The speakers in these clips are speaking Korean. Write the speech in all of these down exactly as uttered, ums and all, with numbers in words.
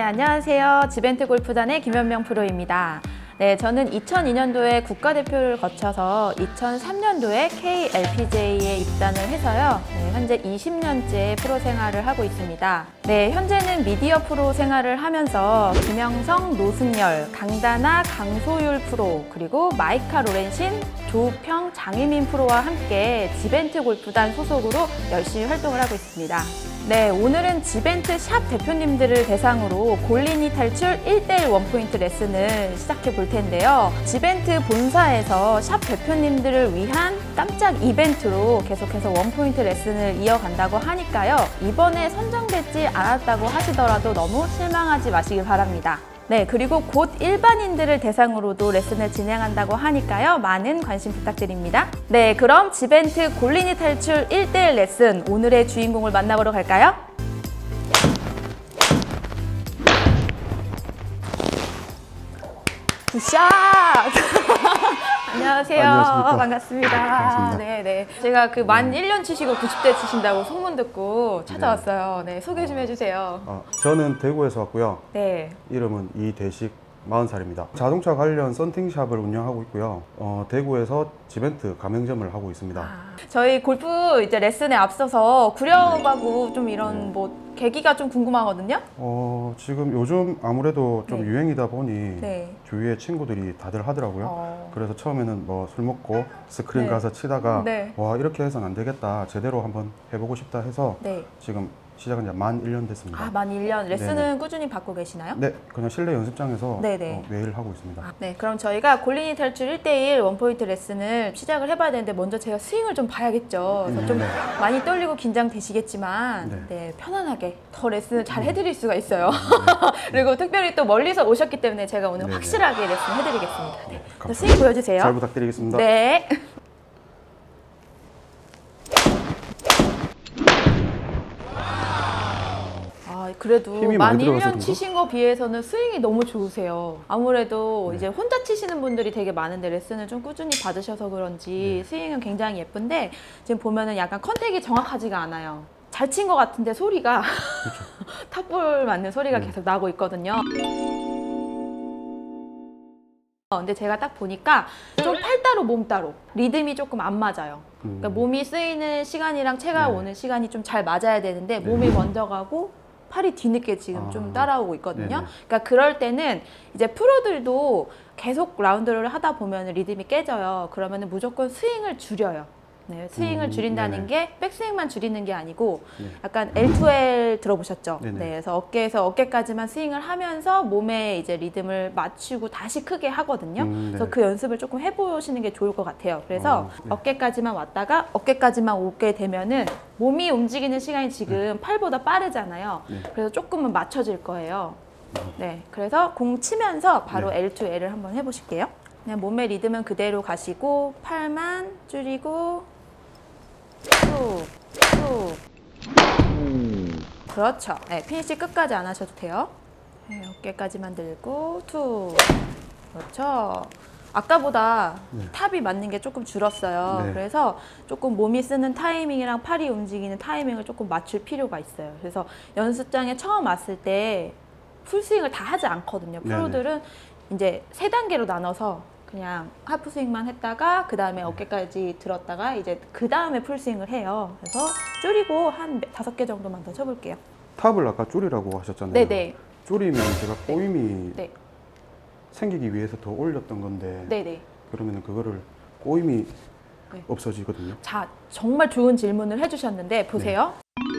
안녕하세요. 지벤트 골프단의 김현명 프로입니다. 네, 저는 이천이 년도에 국가대표를 거쳐서 이천삼 년도에 케이엘피제이에 입단을 해서요. 네, 현재 이십 년째 프로 생활을 하고 있습니다. 네, 현재는 미디어 프로 생활을 하면서 김영성, 노승열, 강다나, 강소율 프로, 그리고 마이카 로렌신, 조우평, 장희민 프로와 함께 지벤트 골프단 소속으로 열심히 활동을 하고 있습니다. 네, 오늘은 지벤트 샵 대표님들을 대상으로 골린이 탈출 일 대일 원포인트 레슨을 시작해 볼 텐데요. 지벤트 본사에서 샵 대표님들을 위한 깜짝 이벤트로 계속해서 원포인트 레슨을 이어간다고 하니까요. 이번에 선정되지 않았다고 하시더라도 너무 실망하지 마시길 바랍니다. 네, 그리고 곧 일반인들을 대상으로도 레슨을 진행한다고 하니까요. 많은 관심 부탁드립니다. 네, 그럼 지벤트 골린이 탈출 일 대일 레슨 오늘의 주인공을 만나보러 갈까요? 굿샷! 안녕하세요. 안녕하십니까. 반갑습니다. 반갑습니다. 네, 네. 제가 그 만 일 년 치시고 구십 대 치신다고 소문 듣고 찾아왔어요. 네, 소개 좀 해주세요. 아, 저는 대구에서 왔고요. 네. 이름은 이대식, 마흔 살입니다. 자동차 관련 썬팅샵을 운영하고 있고요. 어, 대구에서 지벤트 가맹점을 하고 있습니다. 아, 저희 골프 이제 레슨에 앞서서 구력하고 좀 이런 네. 뭐 계기가 좀 궁금하거든요. 어, 지금 요즘 아무래도 좀 네. 유행이다 보니 네. 주위에 친구들이 다들 하더라고요. 어. 그래서 처음에는 뭐 술 먹고 스크린 네. 가서 치다가 네. 와, 이렇게 해서는 안 되겠다, 제대로 한번 해보고 싶다 해서 네. 지금 시작은 이제 만 일 년 됐습니다. 아, 만 일 년. 레슨은 네네. 꾸준히 받고 계시나요? 네, 그냥 실내 연습장에서 네네. 어, 매일 하고 있습니다. 아, 네, 그럼 저희가 골린이 탈출 일 대일 원포인트 레슨을 시작을 해봐야 되는데 먼저 제가 스윙을 좀 봐야겠죠. 그래서 좀 네. 많이 떨리고 긴장되시겠지만 네. 네, 편안하게 더 레슨을 잘 해드릴 수가 있어요. 그리고 특별히 또 멀리서 오셨기 때문에 제가 오늘 네네. 확실하게 레슨 해드리겠습니다. 네. 감사합니다. 스윙 보여주세요. 잘 부탁드리겠습니다. 네. 아, 그래도 힘이 만 많이 일 년 들어가서 치신 거 비해서는 스윙이 너무 좋으세요. 아무래도 네. 이제 혼자 치시는 분들이 되게 많은데 레슨을 좀 꾸준히 받으셔서 그런지 네. 스윙은 굉장히 예쁜데 지금 보면은 약간 컨택이 정확하지가 않아요. 잘 친 것 같은데 소리가 탑볼 맞는 소리가 네. 계속 나고 있거든요. 어, 근데 제가 딱 보니까 좀 팔 따로 몸 따로 리듬이 조금 안 맞아요. 그러니까 음. 몸이 쓰이는 시간이랑 채가 네. 오는 시간이 좀 잘 맞아야 되는데 네. 몸이 먼저 가고 팔이 뒤늦게 지금 아. 좀 따라오고 있거든요. 네네. 그러니까 그럴 때는 이제 프로들도 계속 라운드를 하다 보면 리듬이 깨져요. 그러면 무조건 스윙을 줄여요. 네, 스윙을 음, 줄인다는 네네. 게 백스윙만 줄이는 게 아니고 네. 약간 엘 투 엘 들어보셨죠? 네네. 네, 그래서 어깨에서 어깨까지만 스윙을 하면서 몸에 이제 리듬을 맞추고 다시 크게 하거든요. 음, 그래서 네. 그 연습을 조금 해보시는 게 좋을 것 같아요. 그래서 어, 네. 어깨까지만 왔다가 어깨까지만 오게 되면은 몸이 움직이는 시간이 지금 팔보다 빠르잖아요. 네. 그래서 조금은 맞춰질 거예요. 네, 그래서 공 치면서 바로 네. 엘 투 엘을 한번 해보실게요. 그냥 몸의 리듬은 그대로 가시고 팔만 줄이고 쭉, 쭉. 그렇죠. 네, 피니시 끝까지 안 하셔도 돼요. 네, 어깨까지만 들고 툭. 그렇죠. 아까보다 네. 탑이 맞는 게 조금 줄었어요. 네. 그래서 조금 몸이 쓰는 타이밍이랑 팔이 움직이는 타이밍을 조금 맞출 필요가 있어요. 그래서 연습장에 처음 왔을 때 풀스윙을 다 하지 않거든요. 네네. 프로들은 이제 세 단계로 나눠서 그냥 하프 스윙만 했다가 그 다음에 어깨까지 들었다가 이제 그 다음에 풀스윙을 해요. 그래서 줄이고 한 다섯 개 정도만 더 쳐볼게요. 탑을 아까 줄이라고 하셨잖아요. 네네. 줄이면 제가 꼬임이 네. 생기기 위해서 더 올렸던 건데 네네. 그러면 그거를 꼬임이 네. 없어지거든요. 자, 정말 좋은 질문을 해주셨는데 보세요.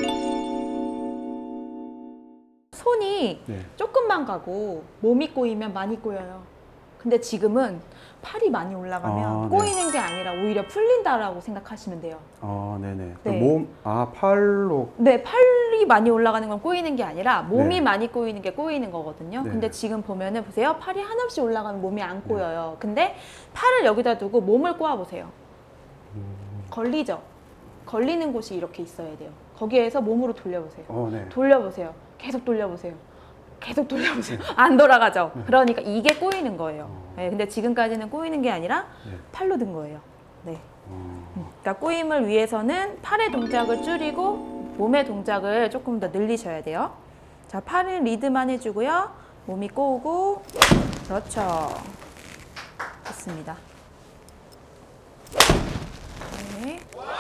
손이 네. 조금만 가고 몸이 꼬이면 많이 꼬여요. 근데 지금은 팔이 많이 올라가면 아, 네. 꼬이는 게 아니라 오히려 풀린다라고 생각하시면 돼요. 아, 네네. 그 네. 몸, 아, 팔로. 네, 팔이 많이 올라가는 건 꼬이는 게 아니라 몸이 네. 많이 꼬이는 게 꼬이는 거거든요. 네. 근데 지금 보면은 보세요. 팔이 한없이 올라가면 몸이 안 꼬여요. 근데 팔을 여기다 두고 몸을 꼬아 보세요. 음. 걸리죠? 걸리는 곳이 이렇게 있어야 돼요. 거기에서 몸으로 돌려보세요. 어, 네. 돌려보세요. 계속 돌려보세요. 계속 돌려보세요. 안 돌아가죠? 그러니까 이게 꼬이는 거예요. 어. 네, 근데 지금까지는 꼬이는 게 아니라 네. 팔로 든 거예요. 네. 어. 그러니까 꼬임을 위해서는 팔의 동작을 줄이고 몸의 동작을 조금 더 늘리셔야 돼요. 자, 자, 팔은 리드만 해주고요. 몸이 꼬우고, 그렇죠. 좋습니다. 네.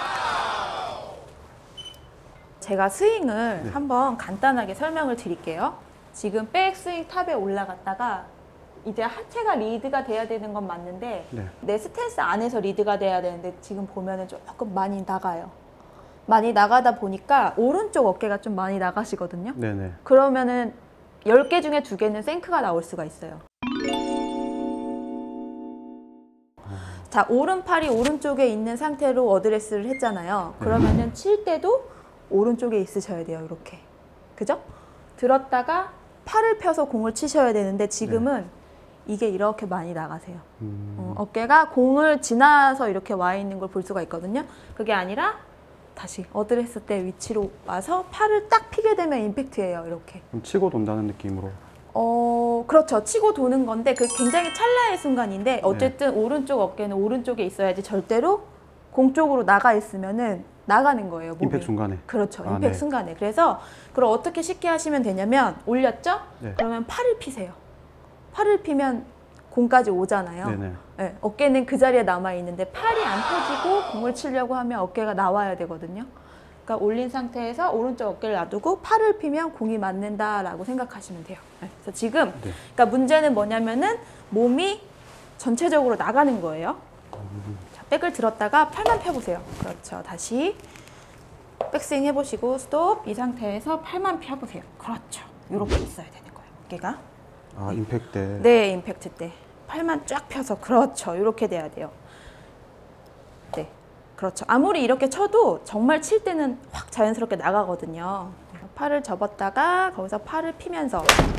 제가 스윙을 네. 한번 간단하게 설명을 드릴게요. 지금 백 스윙 탑에 올라갔다가 이제 하체가 리드가 돼야 되는 건 맞는데 네. 내 스탠스 안에서 리드가 돼야 되는데 지금 보면은 조금 많이 나가요. 많이 나가다 보니까 오른쪽 어깨가 좀 많이 나가시거든요. 네네. 그러면은 열 개 중에 두 개는 생크가 나올 수가 있어요. 자, 오른팔이 오른쪽에 있는 상태로 어드레스를 했잖아요. 그러면은 칠 때도 오른쪽에 있으셔야 돼요. 이렇게. 그죠? 들었다가 팔을 펴서 공을 치셔야 되는데 지금은 이게 이렇게 많이 나가세요. 음. 어, 어깨가 공을 지나서 이렇게 와 있는 걸 볼 수가 있거든요. 그게 아니라 다시 어드레스 때 위치로 와서 팔을 딱 피게 되면 임팩트예요. 이렇게. 그럼 치고 돈다는 느낌으로. 어, 그렇죠. 치고 도는 건데 그 굉장히 찰나의 순간인데 어쨌든 네. 오른쪽 어깨는 오른쪽에 있어야지 절대로 공 쪽으로 나가 있으면은 나가는 거예요. 몸이. 임팩트 중간에. 그렇죠. 아, 임팩트 네. 순간에. 그래서 그걸 어떻게 쉽게 하시면 되냐면 올렸죠? 네. 그러면 팔을 피세요. 팔을 피면 공까지 오잖아요. 네네. 네, 어깨는 그 자리에 남아 있는데 팔이 안 펴지고 공을 치려고 하면 어깨가 나와야 되거든요. 그러니까 올린 상태에서 오른쪽 어깨를 놔두고 팔을 피면 공이 맞는다라고 생각하시면 돼요. 네, 그래서 지금 네. 그러니까 문제는 뭐냐면은 몸이 전체적으로 나가는 거예요. 자, 백을 들었다가 팔만 펴보세요. 그렇죠. 다시 백스윙 해보시고 스톱. 이 상태에서 팔만 펴보세요. 그렇죠. 이렇게 있어야 되는 거예요. 어깨가. 아, 임팩트 때. 네, 임팩트 때. 팔만 쫙 펴서 그렇죠. 이렇게 돼야 돼요. 네, 그렇죠. 아무리 이렇게 쳐도 정말 칠 때는 확 자연스럽게 나가거든요. 팔을 접었다가 거기서 팔을 피면서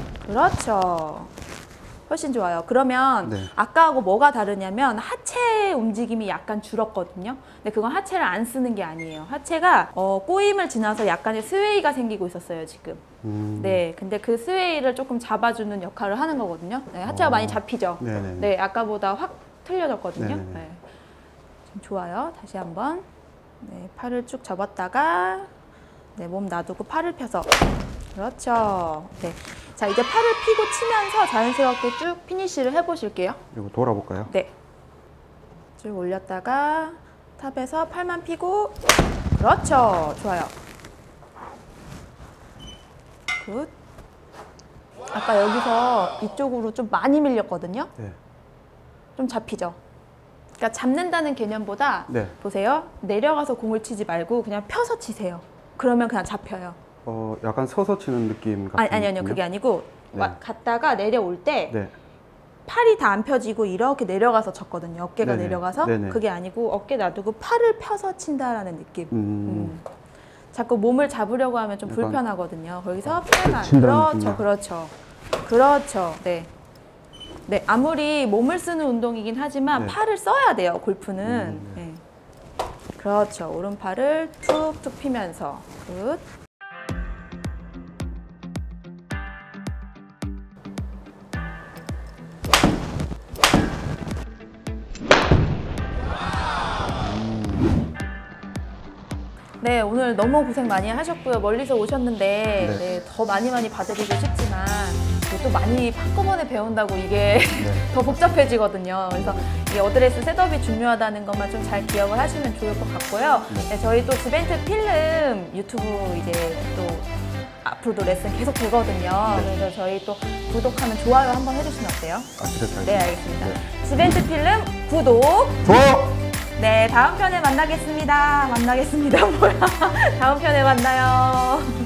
그렇죠. 훨씬 좋아요. 그러면 네. 아까하고 뭐가 다르냐면 하체 움직임이 약간 줄었거든요. 근데 그건 하체를 안 쓰는 게 아니에요. 하체가 어, 꼬임을 지나서 약간의 스웨이가 생기고 있었어요, 지금. 음. 네, 근데 그 스웨이를 조금 잡아주는 역할을 하는 거거든요. 네, 하체가 어. 많이 잡히죠. 네네네. 네, 아까보다 확 틀려졌거든요. 네네네. 네. 좀 좋아요. 다시 한번. 네, 팔을 쭉 접었다가 네, 몸 놔두고 팔을 펴서 그렇죠. 네. 자, 이제 팔을 피고 치면서 자연스럽게 쭉 피니쉬를 해보실게요. 그리고 돌아볼까요? 네. 쭉 올렸다가 탑에서 팔만 피고 그렇죠. 좋아요. 굿. 아까 여기서 이쪽으로 좀 많이 밀렸거든요. 네. 좀 잡히죠. 그러니까 잡는다는 개념보다 네. 보세요. 내려가서 공을 치지 말고 그냥 펴서 치세요. 그러면 그냥 잡혀요. 어, 약간 서서 치는 느낌 같은. 아니, 아니, 아니요. 그게 아니고 네. 와, 갔다가 내려올 때 네. 팔이 다 안 펴지고 이렇게 내려가서 쳤거든요. 어깨가 네네. 내려가서. 네네. 그게 아니고 어깨 놔두고 팔을 펴서 친다라는 느낌. 음. 음. 자꾸 몸을 잡으려고 하면 좀 약간 불편하거든요. 거기서 팔만. 친다는 그렇죠. 느낌이야. 그렇죠. 그렇죠. 네. 네, 아무리 몸을 쓰는 운동이긴 하지만 네. 팔을 써야 돼요, 골프는. 음, 네. 네. 그렇죠. 오른팔을 툭툭 피면서. 굿. 네, 오늘 너무 고생 많이 하셨고요. 멀리서 오셨는데 네. 네, 더 많이 많이 봐드리고 싶지만 또 많이 한꺼번에 배운다고 이게 네. 더 복잡해지거든요. 그래서 이 어드레스 셋업이 중요하다는 것만 좀 잘 기억을 하시면 좋을 것 같고요. 네, 저희 또 지벤트 필름 유튜브 이제 또 앞으로도 레슨 계속 되거든요. 네. 그래서 저희 또 구독하면 좋아요 한번 해주시면 어때요? 아, 그래, 네, 알겠습니다. 네. 지벤트 필름 구독! 좋아요! 네, 다음 편에 만나겠습니다. 만나겠습니다. 뭐야. 다음 편에 만나요.